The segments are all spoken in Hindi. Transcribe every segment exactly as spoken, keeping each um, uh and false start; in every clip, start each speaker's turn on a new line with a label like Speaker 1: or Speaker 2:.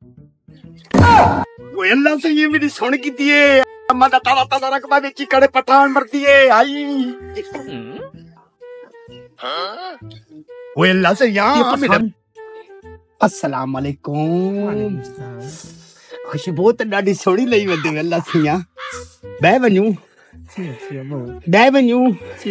Speaker 1: वो अल्लाह से ये मेरी सुन की दिए मदा ताला ताला रकबा बेची कड़े पठान मर दिए आई वो अल्लाह से यहाँ पठान। अस्सलाम वालेकुम। खुशबू तो डाडी सोड़ी लई वदे अल्लाह से यहाँ बै बनू बै बनू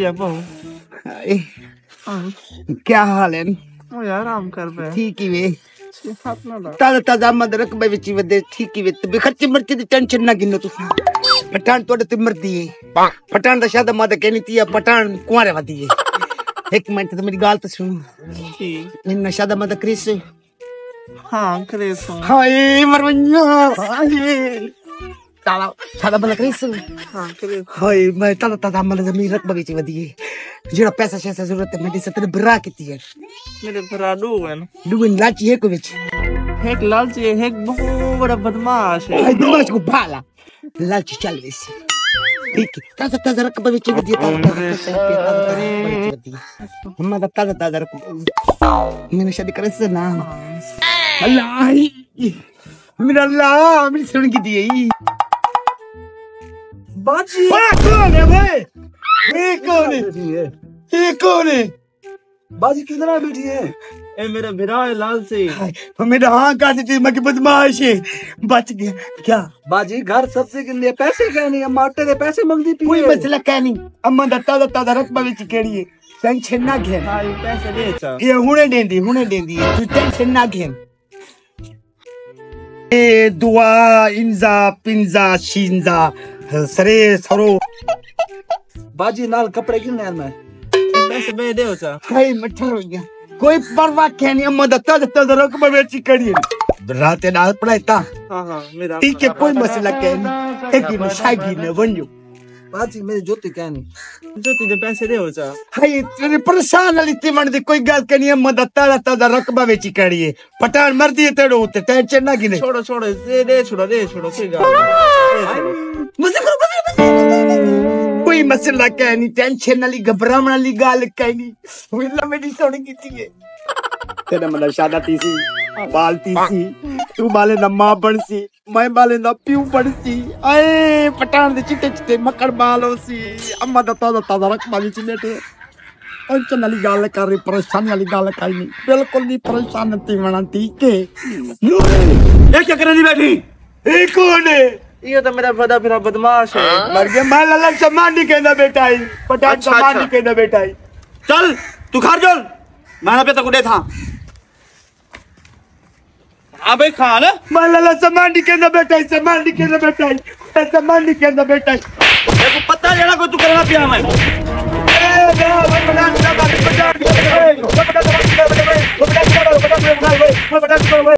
Speaker 1: क्या हाल है
Speaker 2: यार आराम कर बे
Speaker 1: ठीक ही वे ताजा ताजा मद रकबे विच वदे ठीक ही वे ते खर्चे मर्चे दी टेंशन ना गिनो तुसा पठान तोड़े ते मरदी है पठान दा शादा मद कहनी थी पठान कुआरे वदी है एक मिनट तो मेरी गाल तो सुन ठीक इन शादा मद क्रिस
Speaker 2: हां क्रिस
Speaker 1: हाय मरवन्या हाय ताला शादा मद क्रिस
Speaker 2: हां क्रिस
Speaker 1: हाय मैं ताजा ताजा मद जमीन रकबे विच वदी है जेड़ा पैसा शैसा जरूरत है मेरी सतरे बरा कीती है
Speaker 2: मेरे भरा डूवन
Speaker 1: डूवन लाची है को विच
Speaker 2: एक लालची एक बहुत बड़ा बदमाश है
Speaker 1: हाय बदमाश को भाला लाची चल वैसे ठीक है ताजा ताजा रकबे विच वदी है ताजा ताजा मद ताजा ताजा रकबे मैंने शादी करे से ना अल्लाह मेरा अल्लाह मेरी सुन की दी
Speaker 2: बाजी
Speaker 1: कौन है भाई ये कौन है ये कौन है
Speaker 2: बाजी किधर बैठी है ए मेरा भिरा है लाल से
Speaker 1: मेरा हाँ का दी मैं की बदमाश है बच गया क्या
Speaker 2: बाजी घर सबसे के लिए पैसे कहनी अम्मा आटे दे पैसे मांगदी पी
Speaker 1: कोई मसला कहनी अम्मा दत्ता दत्ता दा रकबा विच केड़ी है टेंशन ना घे
Speaker 2: हां ये पैसे दे चा
Speaker 1: ये हुने देंदी हुने देंदी तू टेंशन ना घे ए दुआ इंजा पिंजा शिंजा सरे सरो
Speaker 2: बाजी नाल कपड़े किन यार मैं पैसे मैं दे चा
Speaker 1: हाय मठा हो गया कोई परवाह कहनी अम्मा दत्ता दत्ता दा रकबा विच केड़ी है रात नाल पढ़ाईता
Speaker 2: हां हां मेरा
Speaker 1: ठीक है कोई मसला कहनी एक दिन शागी ने बनजो
Speaker 2: बाजी मेरी ज्योति कहनी ज्योति दे पैसे दे चा
Speaker 1: हाय तेरे परेशान वाली ती मन दी कोई गल कहनी अम्मा दत्ता दत्ता दा रकबा विच केड़ी है पठान मर दी तेड़ो ते टेंशन ना गिने
Speaker 2: छोड़ो छोड़ो दे दे छोड़ो दे छोड़ो कोई गल
Speaker 1: मुझे कोई मसला कहनी टेंशन वाली घबरावण वाली गल कहनी विला मेरी सुन कीती है तेरा मन शादा थी सी बालती सी तू बाले ना मां बनसी मैं बाले ना प्यू बनसी आए पठान दे चिट्टे चिट्टे मक्कड़ बालो सी अम्मा दा ताजा ताजा रकबा विच बैठे टेंशन वाली गल कर रही परेशानी वाली गल कई नहीं बिल्कुल नहीं परेशान थी वणा ठीक है ये क्या करने बैठी ए कौन है
Speaker 2: ये तो मेरा बड़ा फिरा बदमाश है
Speaker 1: मर गया मैं ललन सम्मान नहीं कहना बेटा ही पठान सम्मान नहीं कहना बेटा ही
Speaker 2: चल तू घर चल मैं पे तक उड़े था अबे खान
Speaker 1: मैं ललन सम्मान नहीं कहना बेटा ही सम्मान नहीं कहना बेटा ही सम्मान नहीं कहना बेटा ही
Speaker 2: तेरे को पता लेना कोई तू करना पिया मैं
Speaker 1: ए मैं पठान सम्मान पठान पठान पठान पठान पठान